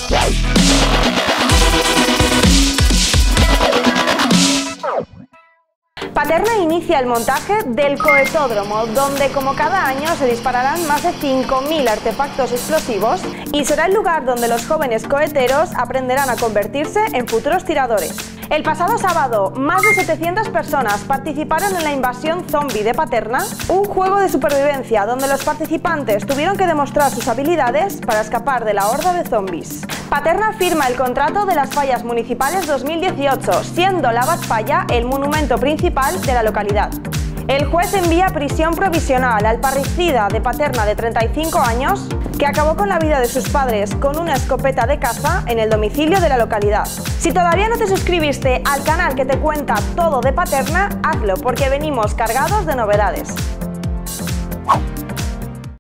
Paterna inicia el montaje del cohetódromo, donde como cada año se dispararán más de 5.000 artefactos explosivos y será el lugar donde los jóvenes coheteros aprenderán a convertirse en futuros tiradores. El pasado sábado, más de 700 personas participaron en la invasión zombie de Paterna, un juego de supervivencia donde los participantes tuvieron que demostrar sus habilidades para escapar de la horda de zombies. Paterna firma el contrato de las fallas municipales 2018, siendo la Batfalla el monumento principal de la localidad. El juez envía prisión provisional al parricida de Paterna de 35 años, que acabó con la vida de sus padres con una escopeta de caza en el domicilio de la localidad. Si todavía no te suscribiste al canal que te cuenta todo de Paterna, hazlo porque venimos cargados de novedades.